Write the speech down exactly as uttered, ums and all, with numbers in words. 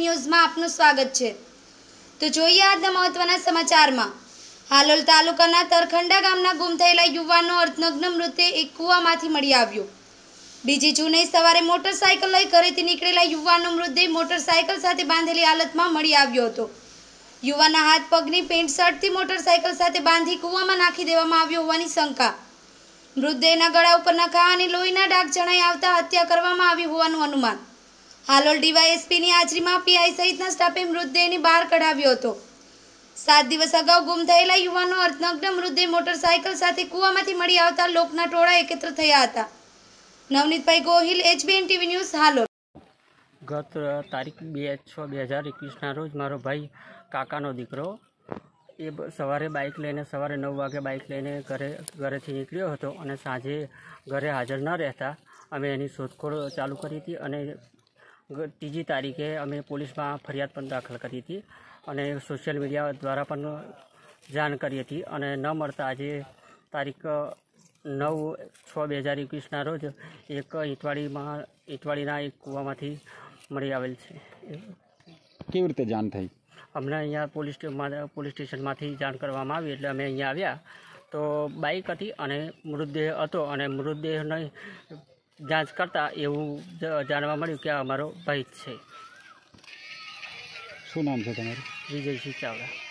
ન્યૂઝમાં આપનું સ્વાગત છે। તો જોઈએ આજના મહત્વના સમાચારમાં। હાલોલ તાલુકાના તરખંડા ગામના ગુમ થયેલા યુવાનનો અર્ધનગ્ન મૃતદેહ એક કૂવામાંથી મળી આવ્યો। બીજી જૂને સવારે મોટરસાઇકલ લઈ ઘરેથી નીકળેલા યુવાનનો મૃતદેહ મોટરસાઇકલ સાથે બાંધેલી હાલતમાં મળી આવ્યો હતો। યુવાનના હાથ પગની પેન્ટ શર્ટથી મોટરસાઇકલ સાથે બાંધી કૂવામાં નાખી દેવામાં આવ્યો હોવાની શંકા। મૃતદેહના ગળા ઉપરના ઘા અને લોહીના ડાઘ જણાઈ આવતા હત્યા કરવામાં આવી હોવાનું અનુમાન। હાલોલ ડીવાયએસપીની હાજરીમાં પીઆઈ સહિતના સ્ટાફે મૃતદેહને બહાર કઢાવ્યો હતો। સાત દિવસ અગાઉ ગુમ થયેલા યુવાનનો અર્ધનગ્ન મૃતદેહ મોટરસાઇકલ સાથે કૂવામાંથી મળી આવતા લોકના ટોળા એકત્ર થયા હતા। Navnitbhai Gohil, HBN TV news, Halol. ગત તારીખ બે છ બે હજાર એકવીસના રોજ મારો ભાઈ કાકાનો દીકરો એ સવારે બાઇક લઈને સવારે નવ વાગે બાઇક લઈને ઘરે ઘરેથી નીકળ્યો હતો અને સાંજે ઘરે હાજર ન રહેતા અમે એની શોધખોળ ચાલુ કરી હતી અને ત્રીજી તારીખે અમે પોલીસમાં ફરિયાદ પણ દાખલ કરી હતી અને સોશિયલ મીડિયા દ્વારા પણ જાણ કરી હતી અને ન મળતા આજે તારીખ નવ છ બે હજાર એકવીસના રોજ એક ઈંટવાડીમાં ઈંટવાડીના એક કૂવામાંથી મળી આવેલ છે। કેવી રીતે જાણ થઈ? અમને અહીંયા પોલીસ પોલીસ સ્ટેશનમાંથી જાણ કરવામાં આવી એટલે અમે અહીંયા આવ્યા તો બાઇક હતી અને મૃતદેહ હતો અને મૃતદેહની જાંચ કરતાં એવું જાણવા મળ્યું કે આ અમારો ભાઈ જ છે। શું નામ છે તમારું? વિજયસિંહ ચાવડા।